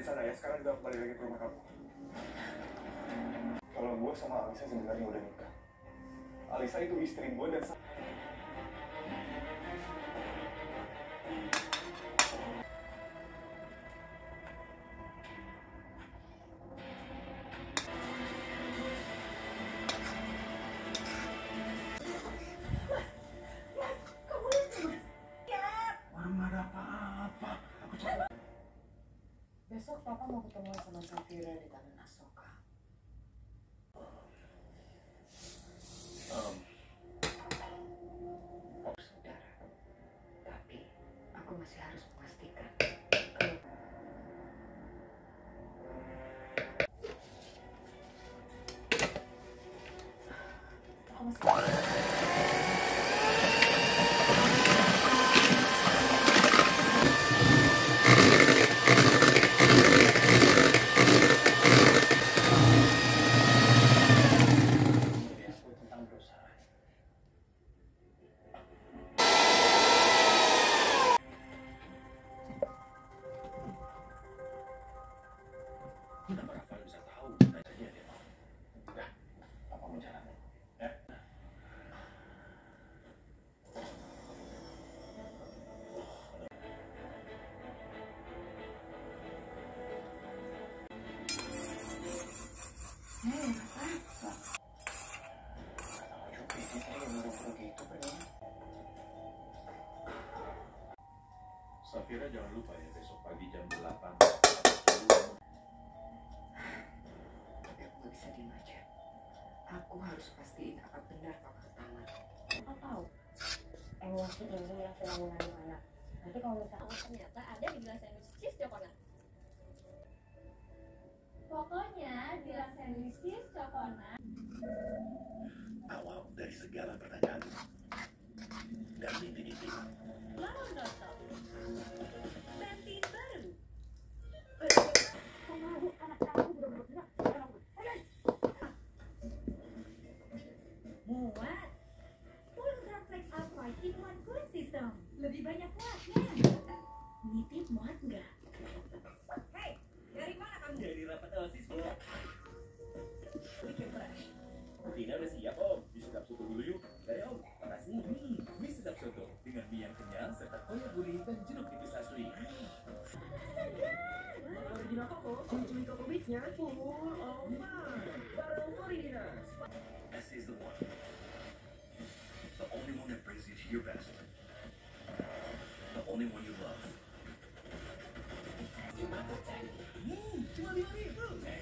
sana ya. Sekarang kita kembali lagi ke rumah kamu. Kalau gue sama Alisa sebenarnya udah nikah. Alisa itu istri gue dan besok papa mau ketemu sama Safira di Taman Asoka. Saudara, tapi aku masih harus memastikan kalau aku masih kenapa Rafael bisa tahu? Tanya dia mau. Udah, papa mau jalan. Ya. Safira jangan lupa ya besok pagi jam 8. tapi aku gak bisa diem aja. Aku harus pastiin apa benar papa ke taman. Apa tahu emosi ini yang sedang mengandung anak. Nanti kalau misalnya ternyata ada di gelas sandwich cheese coconut. Pokoknya gelas sandwich cheese coconut. Awal dari segala pertanyaan dan mimpi-mimpi. Lalu Noto. Kantin baru. anak kamu udah bergerak. Muat. Ultra Flex Upright in One Cooling System. Lebih banyak muatnya. Nitip muat nggak? Hei, dari mana kamu? Dari rapat OSIS, Bu. Bikin fresh. Tina udah siap, Om. Mie sedap soto dulu yuk. Dari Om, makasih. Mie sedap soto dengan mie yang kenyal serta toyo gurih dan jeruk nipis asli. Original koko, cumi-cumi koko bisnya full oma. Bareng original. S is the one. The only one that brings you to your best. The only one you love. Cuma 5.000.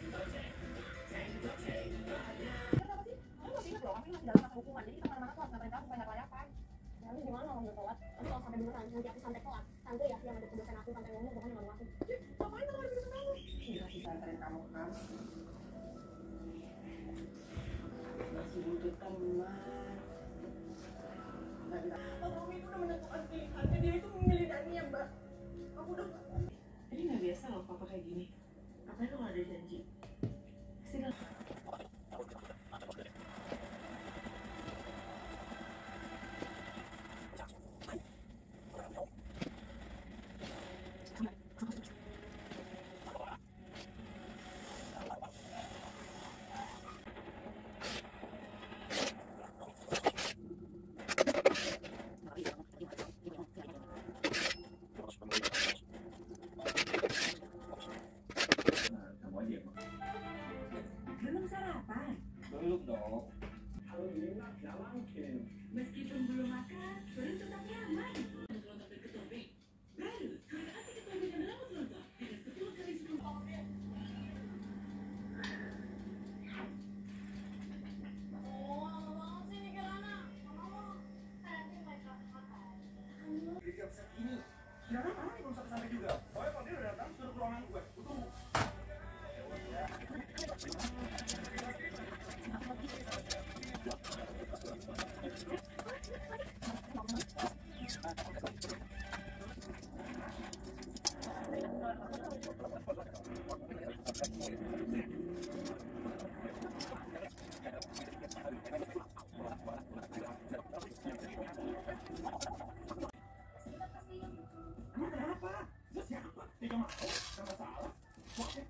Nanti gimana kalau udah telat? Nanti kalau sampai beneran, nanti aku sampai telat. Tante ya yang ada dosen aku sampai ngomong, pokoknya malu aku. Ngapain kalau bisa kamu? Enggak bisa anterin kamu ke kamar. Masih butuh teman. Enggak. Om itu udah menentukan pilihannya, dia itu memilih Dania, Mbak. Aku udah. Ini nggak biasa loh papa kayak gini. Apalagi kalau ada janji. Pasti kan. Kamu aja, Mak. Belum sarapan. Belum dong. Kalau enak, nggak mungkin. Meskipun belum makan, perut tetap nyaman. Jadi nggak bisa gini. Kira-kira mana nih belum sampai juga? Pokoknya kalau dia udah datang, suruh ke ruangan gue. Gue tunggu. Kenapa? Siapa? Tiga mau? Nggak masalah. Maksud